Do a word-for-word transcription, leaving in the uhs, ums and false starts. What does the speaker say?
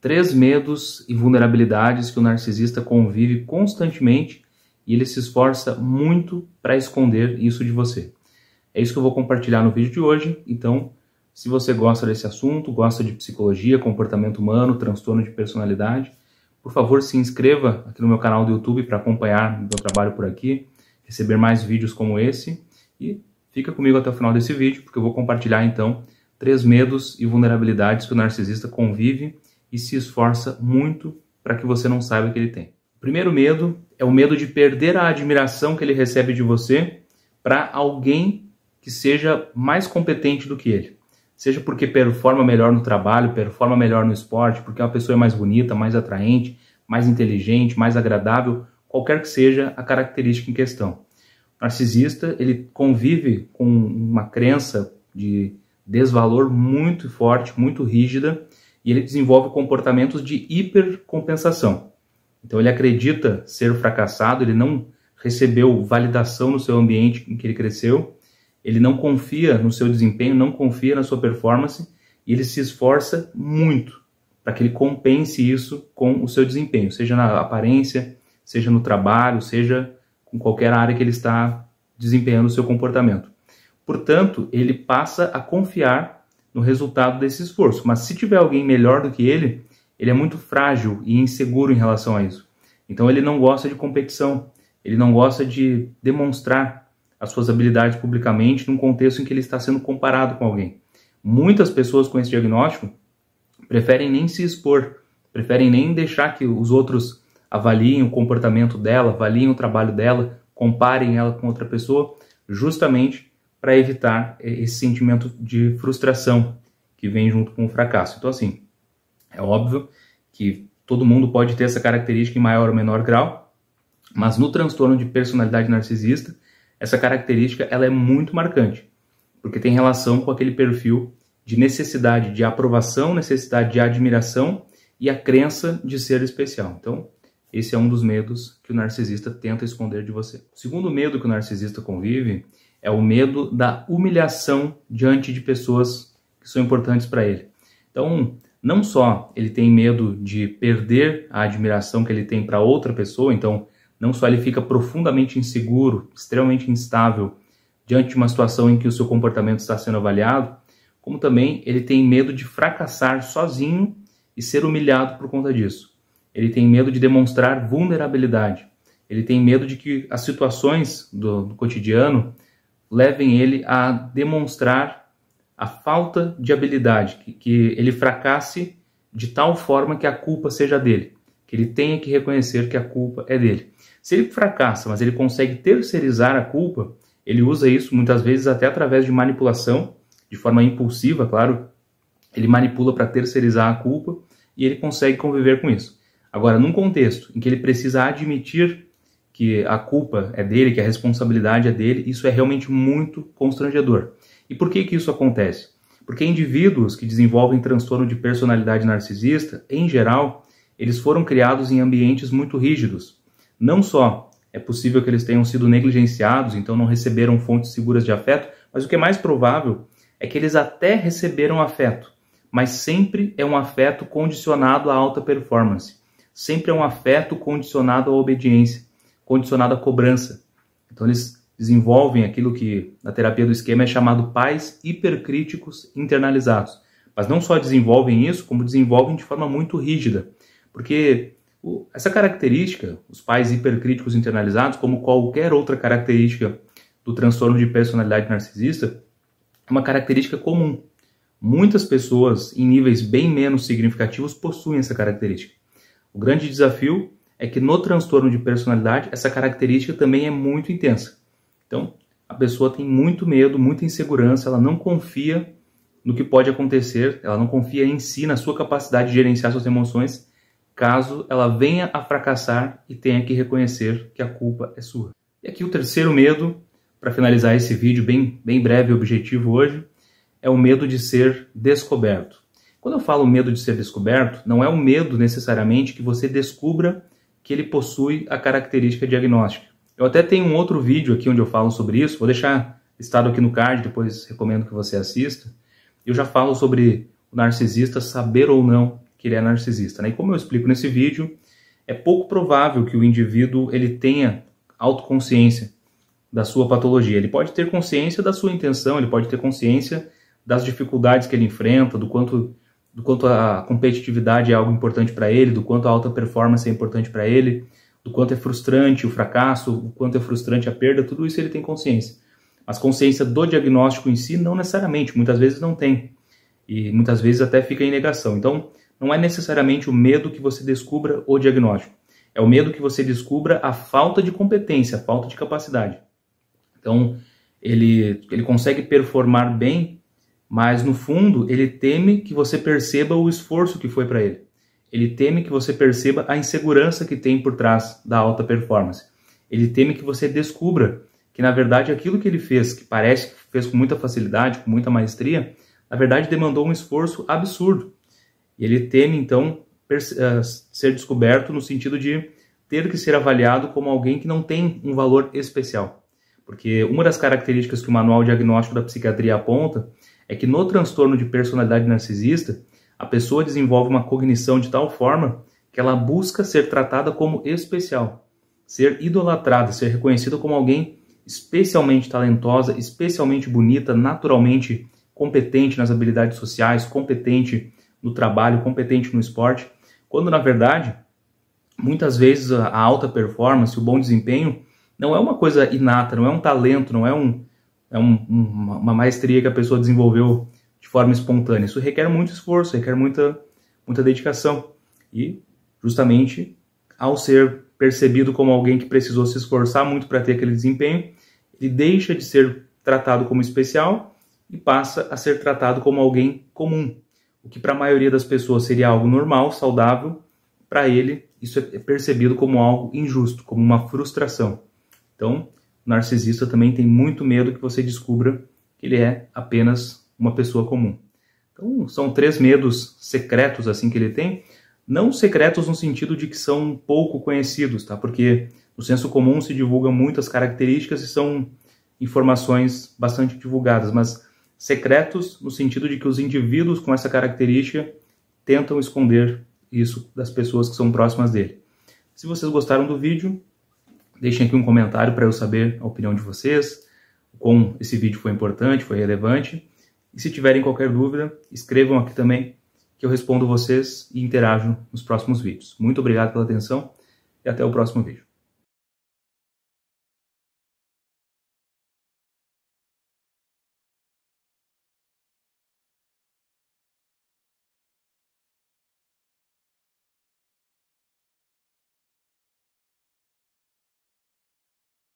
Três medos e vulnerabilidades que o narcisista convive constantemente e ele se esforça muito para esconder isso de você. É isso que eu vou compartilhar no vídeo de hoje. Então, se você gosta desse assunto, gosta de psicologia, comportamento humano, transtorno de personalidade, por favor, se inscreva aqui no meu canal do YouTube para acompanhar meu trabalho por aqui, receber mais vídeos como esse e fica comigo até o final desse vídeo, porque eu vou compartilhar então três medos e vulnerabilidades que o narcisista convive e se esforça muito para que você não saiba que ele tem. O primeiro medo é o medo de perder a admiração que ele recebe de você para alguém que seja mais competente do que ele. Seja porque performa melhor no trabalho, performa melhor no esporte, porque uma pessoa é mais bonita, mais atraente, mais inteligente, mais agradável, qualquer que seja a característica em questão. O narcisista, ele convive com uma crença de desvalor muito forte, muito rígida, e ele desenvolve comportamentos de hipercompensação. Então ele acredita ser fracassado, ele não recebeu validação no seu ambiente em que ele cresceu, ele não confia no seu desempenho, não confia na sua performance, e ele se esforça muito para que ele compense isso com o seu desempenho, seja na aparência, seja no trabalho, seja com qualquer área que ele está desempenhando o seu comportamento. Portanto, ele passa a confiar no resultado desse esforço. Mas se tiver alguém melhor do que ele, ele é muito frágil e inseguro em relação a isso. Então ele não gosta de competição, ele não gosta de demonstrar as suas habilidades publicamente num contexto em que ele está sendo comparado com alguém. Muitas pessoas com esse diagnóstico preferem nem se expor, preferem nem deixar que os outros avaliem o comportamento dela, avaliem o trabalho dela, comparem ela com outra pessoa, justamente para evitar esse sentimento de frustração que vem junto com o fracasso. Então, assim, é óbvio que todo mundo pode ter essa característica em maior ou menor grau, mas no transtorno de personalidade narcisista, essa característica ela é muito marcante, porque tem relação com aquele perfil de necessidade de aprovação, necessidade de admiração e a crença de ser especial. Então, esse é um dos medos que o narcisista tenta esconder de você. O segundo medo que o narcisista convive é o medo da humilhação diante de pessoas que são importantes para ele. Então, não só ele tem medo de perder a admiração que ele tem para outra pessoa, então não só ele fica profundamente inseguro, extremamente instável diante de uma situação em que o seu comportamento está sendo avaliado, como também ele tem medo de fracassar sozinho e ser humilhado por conta disso. Ele tem medo de demonstrar vulnerabilidade. Ele tem medo de que as situações do, do cotidiano levem ele a demonstrar a falta de habilidade, que, que ele fracasse de tal forma que a culpa seja dele, que ele tenha que reconhecer que a culpa é dele. Se ele fracassa, mas ele consegue terceirizar a culpa, ele usa isso muitas vezes até através de manipulação, de forma impulsiva, claro, ele manipula para terceirizar a culpa e ele consegue conviver com isso. Agora, num contexto em que ele precisa admitir que a culpa é dele, que a responsabilidade é dele, isso é realmente muito constrangedor. E por que que isso acontece? Porque indivíduos que desenvolvem transtorno de personalidade narcisista, em geral, eles foram criados em ambientes muito rígidos. Não só é possível que eles tenham sido negligenciados, então não receberam fontes seguras de afeto, mas o que é mais provável é que eles até receberam afeto, mas sempre é um afeto condicionado à alta performance. Sempre é um afeto condicionado à obediência, condicionado à cobrança. Então eles desenvolvem aquilo que na terapia do esquema é chamado pais hipercríticos internalizados. Mas não só desenvolvem isso, como desenvolvem de forma muito rígida. Porque essa característica, os pais hipercríticos internalizados, como qualquer outra característica do transtorno de personalidade narcisista, é uma característica comum. Muitas pessoas em níveis bem menos significativos possuem essa característica. O grande desafio é que no transtorno de personalidade, essa característica também é muito intensa. Então, a pessoa tem muito medo, muita insegurança, ela não confia no que pode acontecer, ela não confia em si, na sua capacidade de gerenciar suas emoções, caso ela venha a fracassar e tenha que reconhecer que a culpa é sua. E aqui o terceiro medo, para finalizar esse vídeo bem, bem breve e objetivo hoje, é o medo de ser descoberto. Quando eu falo medo de ser descoberto, não é o medo necessariamente que você descubra que ele possui a característica diagnóstica. Eu até tenho um outro vídeo aqui onde eu falo sobre isso, vou deixar listado aqui no card, depois recomendo que você assista. Eu já falo sobre o narcisista saber ou não que ele é narcisista, né? E como eu explico nesse vídeo, é pouco provável que o indivíduo ele tenha autoconsciência da sua patologia. Ele pode ter consciência da sua intenção, ele pode ter consciência das dificuldades que ele enfrenta, do quanto, do quanto a competitividade é algo importante para ele, do quanto a alta performance é importante para ele, do quanto é frustrante o fracasso, o quanto é frustrante a perda, tudo isso ele tem consciência. Mas consciência do diagnóstico em si, não necessariamente, muitas vezes não tem. E muitas vezes até fica em negação. Então, não é necessariamente o medo que você descubra o diagnóstico. É o medo que você descubra a falta de competência, a falta de capacidade. Então, ele, ele consegue performar bem, mas no fundo, ele teme que você perceba o esforço que foi para ele. Ele teme que você perceba a insegurança que tem por trás da alta performance. Ele teme que você descubra que, na verdade, aquilo que ele fez, que parece que fez com muita facilidade, com muita maestria, na verdade, demandou um esforço absurdo. E ele teme, então, ser descoberto no sentido de ter que ser avaliado como alguém que não tem um valor especial. Porque uma das características que o Manual Diagnóstico da Psiquiatria aponta é que no transtorno de personalidade narcisista, a pessoa desenvolve uma cognição de tal forma que ela busca ser tratada como especial, ser idolatrada, ser reconhecida como alguém especialmente talentosa, especialmente bonita, naturalmente competente nas habilidades sociais, competente no trabalho, competente no esporte, quando na verdade, muitas vezes a alta performance, o bom desempenho, não é uma coisa inata, não é um talento, não é, um, é um, uma, uma maestria que a pessoa desenvolveu de forma espontânea. Isso requer muito esforço, requer muita, muita dedicação. E, justamente, ao ser percebido como alguém que precisou se esforçar muito para ter aquele desempenho, ele deixa de ser tratado como especial e passa a ser tratado como alguém comum. O que para a maioria das pessoas seria algo normal, saudável, para ele isso é percebido como algo injusto, como uma frustração. Então, o narcisista também tem muito medo que você descubra que ele é apenas uma pessoa comum. Então, são três medos secretos assim que ele tem, não secretos no sentido de que são pouco conhecidos, tá? Porque no senso comum se divulgam muitas características e são informações bastante divulgadas, mas secretos no sentido de que os indivíduos com essa característica tentam esconder isso das pessoas que são próximas dele. Se vocês gostaram do vídeo, deixem aqui um comentário para eu saber a opinião de vocês, como esse vídeo foi importante, foi relevante. E se tiverem qualquer dúvida, escrevam aqui também, que eu respondo vocês e interajo nos próximos vídeos. Muito obrigado pela atenção e até o próximo vídeo.